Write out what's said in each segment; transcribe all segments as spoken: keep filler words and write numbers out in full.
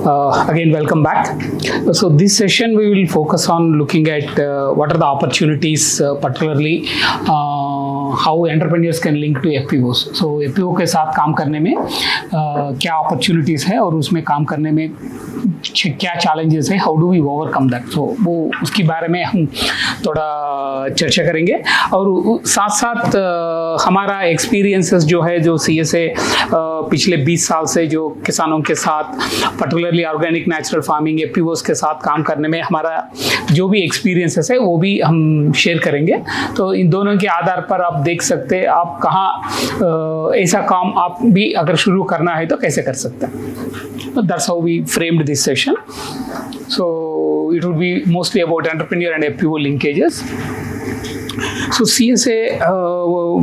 Uh, again, welcome back. So this session we will focus on looking at uh, what are the opportunities, uh, particularly uh, how entrepreneurs can link to F P Os. So F P O के साथ काम करने में uh, क्या opportunities है और उसमें काम करने में क्या challenges है, how do we overcome that? So वो उसके बारे में हम थोड़ा चर्चा करेंगे और साथ साथ uh, हमारा experiences जो है जो C S A uh, पिछले बीस साल से जो किसानों के साथ particularly organic natural farming F P Os के साथ काम करने में हमारा जो भी एक्सपीरियंसेस है वो भी हम शेयर करेंगे। तो इन दोनों के आधार पर आप देख सकते हैं आप कहाँ ऐसा काम आप भी अगर शुरू करना है तो कैसे कर सकते हैं। तो that's how we framed this session. So it would be mostly about entrepreneur and F P O linkages. So C S A, uh,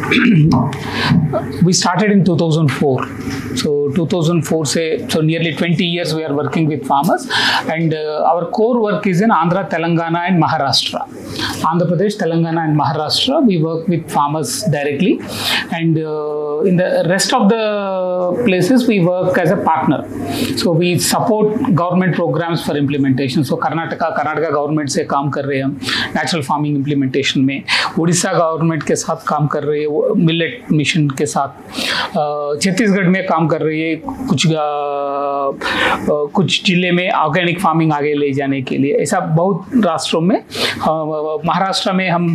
we started in two thousand four. So two thousand four से so nearly twenty years we are working with farmers, and uh, our core work is in Andhra, Telangana and Maharashtra. Andhra Pradesh, Telangana and Maharashtra, we work with farmers directly, and uh, in the rest of the places we work as a partner. So we support government programs for implementation. So Karnataka, Karnataka government से काम कर रहे हैं हम natural farming implementation में, Orissa government के साथ काम कर रहे हैं मिलेट मिशन के साथ, छत्तीसगढ़ में काम कर रही है कुछ आ, कुछ जिले में ऑर्गेनिक फार्मिंग आगे ले जाने के लिए, ऐसा बहुत राष्ट्रों में। महाराष्ट्र में हम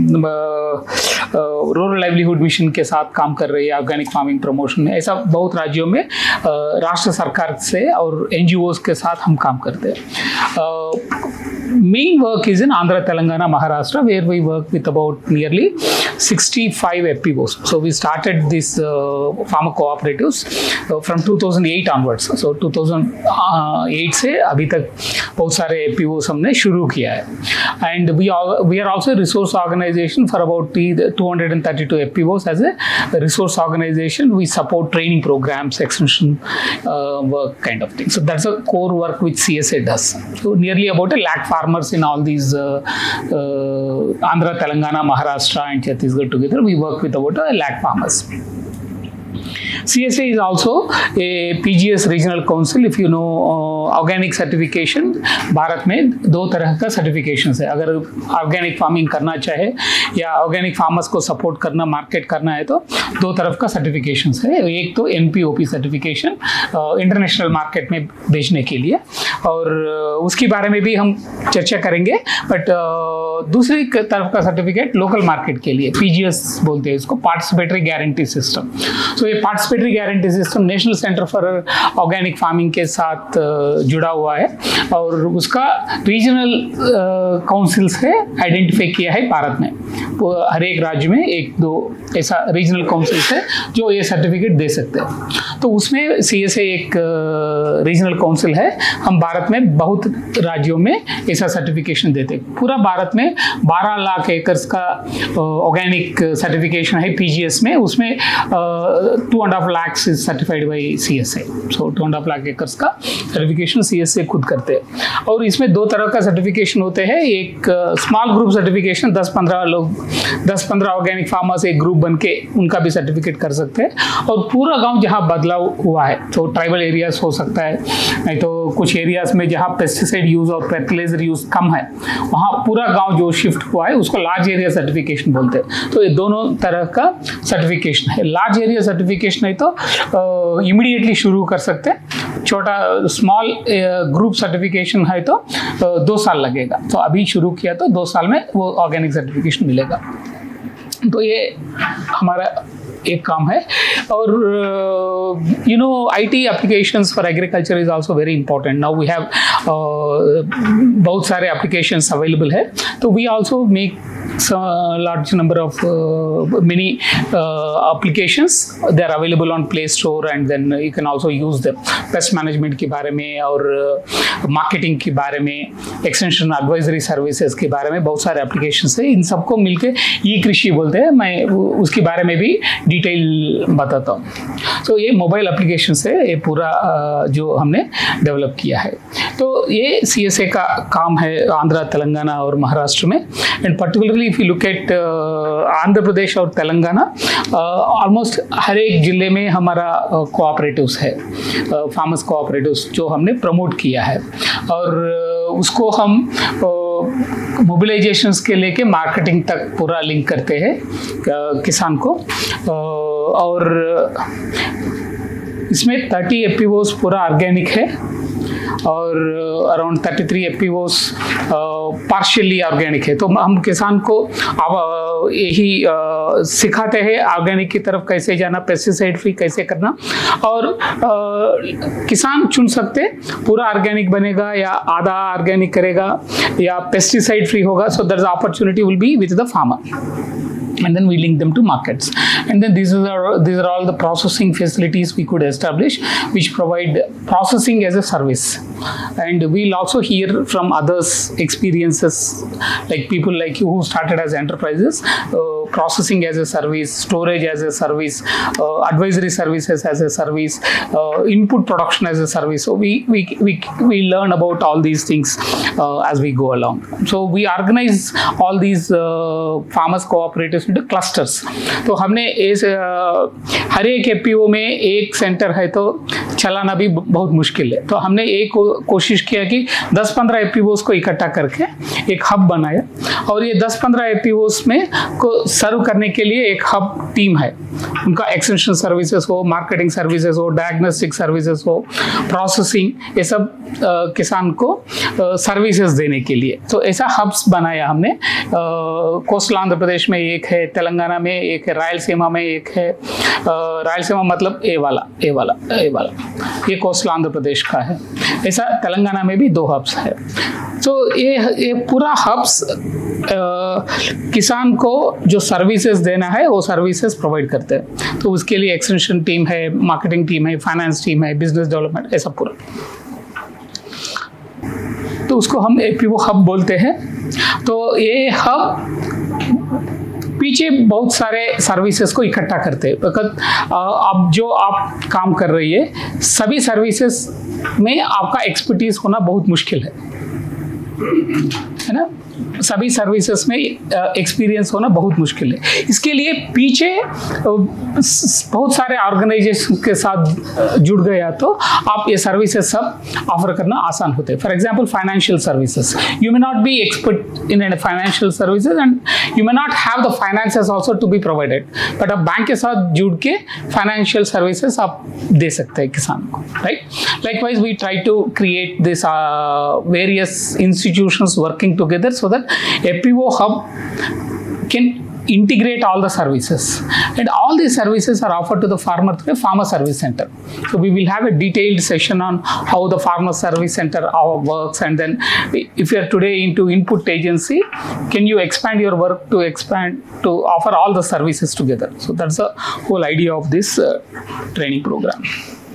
रूरल लाइवलीहुड मिशन के साथ काम कर रहे हैं ऑर्गेनिक फार्मिंग प्रमोशन में, ऐसा बहुत राज्यों में राष्ट्र सरकार से और एन जी ओज़ के साथ हम काम करते हैं। Main work is in Andhra, Telangana, Maharashtra, where we work with about nearly sixty-five F P Os. So we started this uh, farmer cooperatives uh, from two thousand eight onwards. So two thousand eight से अभी तक बहुत सारे F P Os हमने शुरू किया है. And we are we are also a resource organization for about two hundred thirty-two F P Os. As a resource organization, we support training programs, extension uh, work kind of thing. So that's a core work which C S A does. So nearly about a lakh farmers in all these uh, uh, Andhra, Telangana, Maharashtra and Chhattisgarh together. We work with about a lakh farmers. C S A is also a P G S regional council. If you know uh, organic certification, Bharat में दो तरह का certifications है। अगर organic farming करना चाहे या organic farmers को support करना, market करना है तो दो तरफ का certifications है। एक तो N P O P certification international market में बेचने के लिए, और उसके बारे में भी हम चर्चा करेंगे। बट दूसरी तरफ का सर्टिफिकेट लोकल मार्केट के लिए P G S बोलते हैं इसको, पार्टिसिपेटरी गारंटी सिस्टम। सो ये participatory guarantee system national centre for organic farming के साथ जुड़ा हुआ है और उसका रीजनल काउंसिल से आइडेंटिफाई किया है भारत में। हर एक राज्य में एक दो ऐसा रीजनल काउंसिल है जो ये सर्टिफिकेट दे सकते हैं। तो उसमें सी एस ए एक रीजनल काउंसिल है। हम भारत में बहुत राज्यों में ऐसा सर्टिफिकेशन देते हैं। पूरा भारत में बारह लाख एकर्स का ऑर्गेनिक सर्टिफिकेशन है पी जी एस में, उसमें two and half lakhs is certified by C S A. So two and half lakh acres का सर्टिफिकेशन सी एस ए खुद करते हैं। और इसमें दो तरह का सर्टिफिकेशन होते हैं। एक स्मॉल ग्रुप सर्टिफिकेशन, दस पंद्रह लोग, दस पंद्रह ऑर्गेनिक फार्मर्स एक ग्रुप बन के उनका भी सर्टिफिकेट कर सकते हैं। और पूरा गांव जहां बदलाव हुआ है, तो ट्राइबल एरियाज हो सकता है, नहीं तो कुछ एरियाज में जहां पेस्टिसाइड यूज और फर्टिलाइजर यूज कम है, वहां पूरा गांव जो शिफ्ट हुआ है उसको लार्ज एरिया सर्टिफिकेशन बोलते हैं। तो ये दोनों तरह का सर्टिफिकेशन है। लार्ज एरिया सर्टिफिकेशन है तो इमीडिएटली शुरू कर सकते हैं। छोटा स्मॉल ग्रुप सर्टिफिकेशन है तो uh, दो साल लगेगा। तो अभी शुरू किया तो दो साल में वो ऑर्गेनिक सर्टिफिकेशन मिलेगा। तो ये हमारा एक काम है। और you know I T applications for agriculture is also very important. Now we have बहुत सारे एप्लीकेशंस अवेलेबल है, तो we also make large number of uh, many uh, applications. They are available on Play Store, and then you can also use them. Pest management के बारे में और marketing के बारे में, extension advisory services के बारे में बहुत सारे applications है। इन सबको मिलके ई कृषि बोलते हैं। मैं उसके बारे में भी डिटेल बताता हूँ। तो ये मोबाइल एप्लीकेशन है, ये पूरा जो हमने डेवलप किया है। तो ये सी एस ए का काम है आंध्रा, तेलंगाना और महाराष्ट्र में। And particularly if you look at Andhra Pradesh और तेलंगाना, ऑलमोस्ट हर एक जिले में हमारा कोऑपरेटिव्स है, फार्मर्स कोऑपरेटिव्स जो हमने प्रमोट किया है, और उसको हम मोबिलाइजेशंस के लेके मार्केटिंग तक पूरा लिंक करते हैं किसान को। और इसमें थर्टी एफ पी ओज़ पूरा ऑर्गेनिक है और around thirty three F P Os partially organic है। तो हम किसान को अब यही सिखाते हैं ऑर्गेनिक की तरफ कैसे जाना, पेस्टिसाइड फ्री कैसे करना, और आ, किसान चुन सकते पूरा ऑर्गेनिक बनेगा या आधा ऑर्गेनिक करेगा या पेस्टिसाइड फ्री होगा। So that opportunity will be with the farmer, and then we link them to markets, and then these are these are all the processing facilities we could establish which provide processing as a service. And we'll also hear from others experiences, like people like you who started as enterprises, uh, processing as a service, storage as a service, uh, advisory services as a service, uh, input production as a service. So we we we, we learn about all these things uh, as we go along. So we organize all these uh, farmers cooperatives into clusters. तो हमने इस हर एक A P O में एक centre है तो चलाना भी बहुत मुश्किल है, तो हमने एक को, कोशिश किया कि दस पंद्रह ए पी ओज़ को इकट्ठा करके एक हब बनाया, और ये दस पंद्रह ए पी ओज़ में को सर्व करने के लिए एक हब टीम है। उनका एक्सटेंशन सर्विसेज हो, मार्केटिंग सर्विसेज हो, डायग्नोस्टिक सर्विसेज हो, प्रोसेसिंग, ये सब आ, किसान को सर्विसेज देने के लिए। तो ऐसा हब्स बनाया हमने। कोस्टल आंध्र प्रदेश में एक है, तेलंगाना में एक है, रायलसीमा में एक है। रायलसीमा मतलब ए वाला ए वाला ए वाला ये कोस्टल आंध्र प्रदेश का है। ऐसा तेलंगाना में भी दो हब्स है। तो ये ये पूरा हब्स किसान को जो सर्विसेज देना है वो सर्विसेज प्रोवाइड करते हैं। तो उसके लिए एक्सटेंशन टीम है, मार्केटिंग टीम है, फाइनेंस टीम है, बिजनेस डेवलपमेंट, ऐसा पूरा। तो उसको हम ए पी ओ हब बोलते हैं। तो ये हब पीछे बहुत सारे सर्विसेज को इकट्ठा करते हैं। अब जो आप काम कर रही है सभी सर्विसेज में आपका एक्सपर्टीज होना बहुत मुश्किल है, है ना। सभी सर्विसेज में एक्सपीरियंस होना बहुत मुश्किल है। इसके लिए पीछे बहुत सारे ऑर्गेनाइजेशन के साथ जुड़ गया तो आप ये सर्विसेज सब ऑफर करना आसान होते हैं। For example financial services, you may not be expert in financial services and you may not have the finances also to be provided, but आप बैंक के साथ जुड़ के फाइनेंशियल सर्विसेज आप दे सकते हैं किसान को, right. Likewise we try to create this various institutions working together so that A P O hub can integrate all the services, and all these services are offered to the farmer through a farmer service center. So we will have a detailed session on how the farmer service center works, and then if you are today into input agency, can you expand your work to expand to offer all the services together. So that's the whole idea of this uh, training program.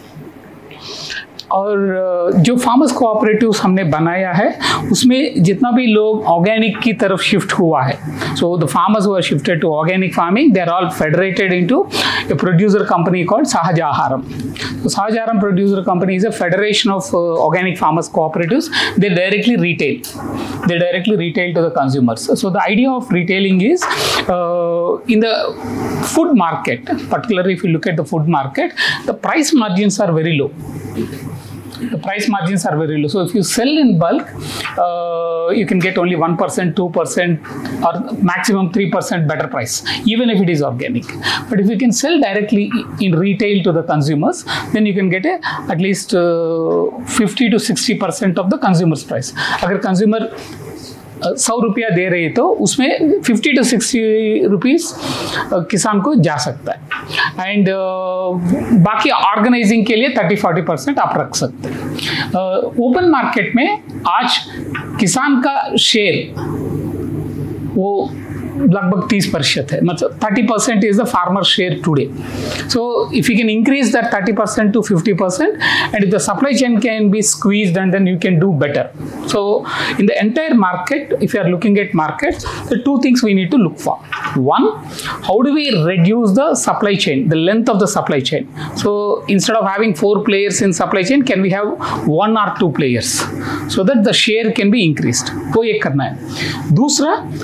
और जो farmers cooperatives हमने बनाया है उसमें जितना भी लोग organic की तरफ शिफ्ट हुआ है, so the farmers who are shifted to organic farming, they are all federated into a producer company called Sahaja Aharam. So Sahaja Aharam Producer Company is a federation of uh, organic farmers cooperatives. They directly retail. They directly retail to the consumers. So the idea of retailing is uh, in the food market, particularly if you look at the food market, the price margins are very low. The price margins are very low. So if you sell in bulk, uh, you can get only one percent, two percent or maximum three percent better price, even if it is organic. But if you can sell directly in retail to the consumers, then you can get a, at least uh, fifty to sixty percent of the consumer's price. अगर consumer सौ रुपया दे रही है तो उसमें fifty to sixty rupees किसान को जा सकता है, एंड uh, बाकी ऑर्गेनाइजिंग के लिए थर्टी फोर्टी परसेंट आप रख सकते हैं। ओपन मार्केट में आज किसान का शेयर वो लगभग तीस प्रतिशत है, मतलब thirty percent is the farmer share today. So if you can increase that thirty percent to fifty percent and if the supply chain can be squeezed and then you can do better. So in the entire market, if you are looking at markets, the two things we need to look for. One, how do we reduce the supply chain, the length of the supply chain? So instead of having four players in supply chain, can we have one or two players so that the share can be increased? वो एक करना है. दूसरा,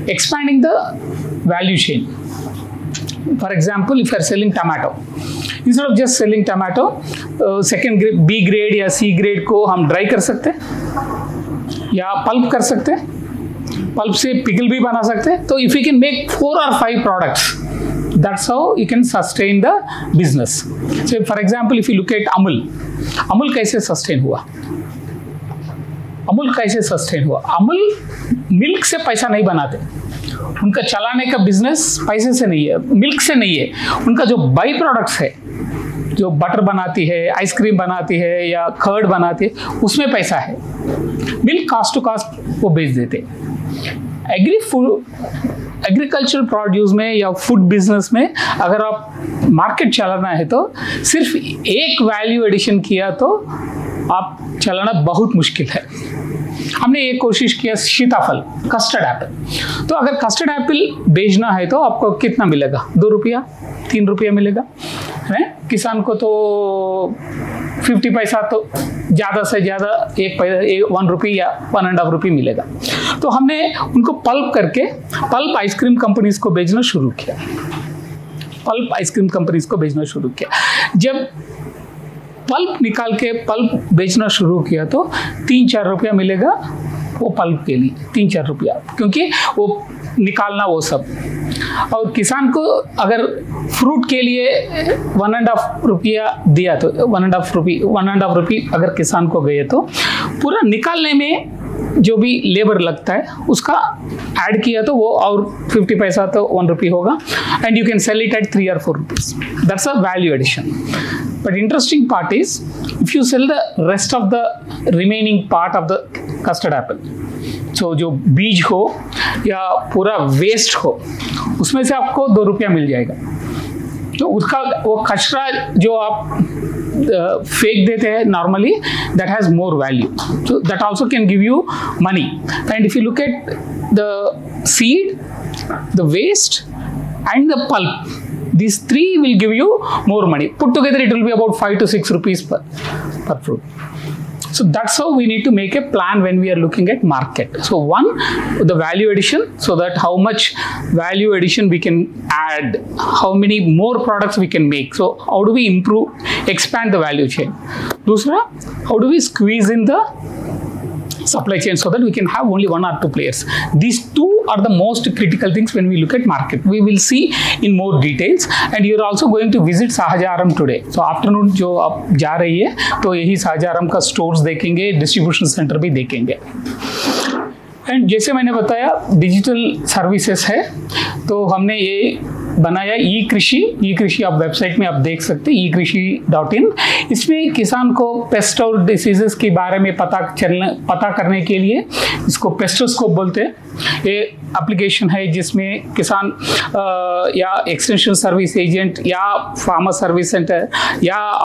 expanding the value chain. For example, if you are selling tomato, instead of just selling tomato, uh, second grade, B grade या C grade को हम dry कर सकते हैं या पल्प कर सकते हैं, पल्प से पिकल भी बना सकते हैं. तो if you can make four or five products, that's how you can sustain the business. So for example, if you look at Amul, Amul कैसे sustain हुआ? अमूल कैसे सस्टेन हुआ? अमूल मिल्क से पैसा नहीं बनाते, उनका चलाने का बिजनेस पैसे से नहीं है, मिल्क से नहीं है. उनका जो बाई प्रोडक्ट्स है, जो बटर बनाती है, आइसक्रीम बनाती है या कर्ड बनाती है, उसमें पैसा है. मिल्क कास्ट टू कास्ट वो बेच देते. एग्री फूड एग्रीकल्चर प्रोड्यूस में या फूड बिजनेस में अगर आप मार्केट चलाना है तो सिर्फ एक वैल्यू एडिशन किया तो आप चलाना बहुत मुश्किल है. हमने ये कोशिश किया सीताफल, कस्टर्ड एप्पल. तो अगर कस्टर्ड एप्पल बेचना है तो आपको कितना मिलेगा? दो रुपया, तीन रुपया मिलेगा है. किसान को तो फिफ्टी पैसा तो ज़्यादा से ज़्यादा एक पैसा वन रुपी या वन एंड हाफ रुपी मिलेगा. तो हमने उनको पल्प करके पल्प आइसक्रीम कंपनीज को बेचना शुरू किया. पल्प आइसक्रीम कंपनीज को बेचना शुरू किया. जब पल्प निकाल के पल्प बेचना शुरू किया तो तीन चार रुपया मिलेगा वो पल्प के लिए, तीन चार रुपया, क्योंकि वो निकालना वो सब. और किसान को अगर फ्रूट के लिए वन एंड हाफ रुपया दिया तो one and half rupee one and half rupee अगर किसान को गए तो पूरा निकालने में जो भी लेबर लगता है उसका ऐड किया तो वो और फिफ्टी पैसा तो वन रुपी होगा. And you can sell it at three और four rupees. That's a value addition. But interesting part is, if you sell the rest of the remaining part of the custard apple, so जो बीज हो या पूरा waste हो, उसमें से आपको दो रुपया मिल जाएगा. तो उसका वो कचरा जो आप uh, फेंक देते हैं normally, that has more value. So that also can give you money. And if you look at the seed, the waste, and the pulp, these three will give you more money. Put together it will be about five to six rupees per, per fruit. So that's how we need to make a plan when we are looking at market. So one, the value addition, so that how much value addition we can add, how many more products we can make. So how do we improve, expand the value chain. Dusra, how do we squeeze in the supply chain so that we can have only one or two players. These two are the most critical things when we look at market. We will see in more details, and you are also going to visit Sahajaram today. So afternoon जो आप जा रही है तो यही साहजाराम का stores देखेंगे, distribution centre भी देखेंगे. एंड जैसे मैंने बताया डिजिटल सर्विसेज है, तो हमने ये बनाया ई कृषि. ई कृषि आप वेबसाइट में आप देख सकते हैं, ई कृषि डॉट इन. इसमें किसान को पेस्ट और डिसीजेस के बारे में पता चलने पता करने के लिए, इसको पेस्टोस्कोप बोलते हैं, ये एप्लीकेशन है जिसमें किसान आ, या एक्सटेंशन सर्विस एजेंट या फार्मर सर्विस सेंटर या